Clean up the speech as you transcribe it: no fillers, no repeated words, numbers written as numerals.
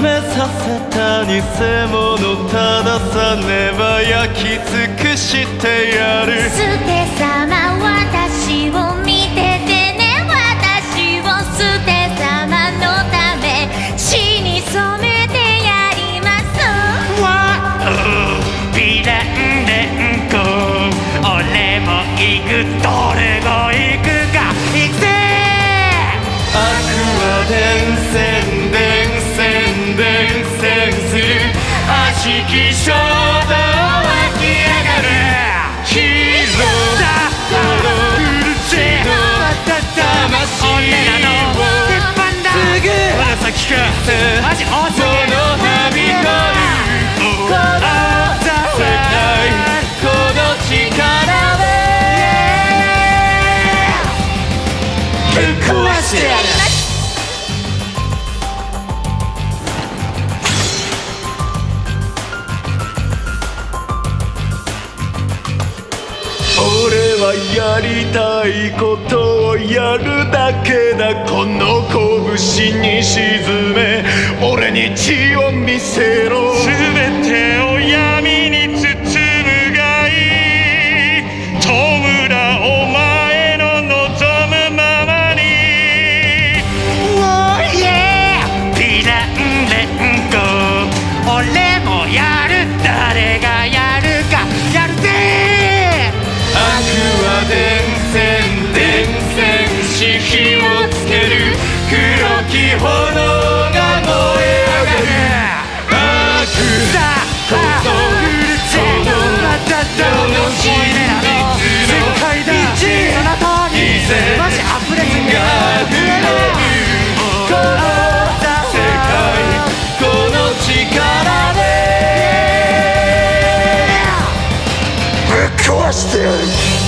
めさせた偽物たださねば焼き尽くしてやる。 捨てさま私を見ててね、私を捨てさまのため死に染めてやります。 わビレンレンコ俺も行く、どれが行くか行くぜ。 悪は伝染伝染伝染する悪しき衝動湧き上がる。ヒーローだうるせえ魂を俺らの鉄板だ。 すぐ紫かマジ多すぎる。 このはびこるこの世界この力でぶっ壊してやる。俺はやりたいことをやるだけだ。この拳に沈め俺に血を見せろ。 全てを闇に包むがいい。弔お前の望むままに。ビランレンコ俺もやる。誰がやるかやるぜ。 悪は伝染伝染し火をつける。黒き炎が燃え上がる。悪こそこの真実の世界だ。その通りマジ溢れすぎる。 が溢れるこの世界この力でぶっ壊してやる。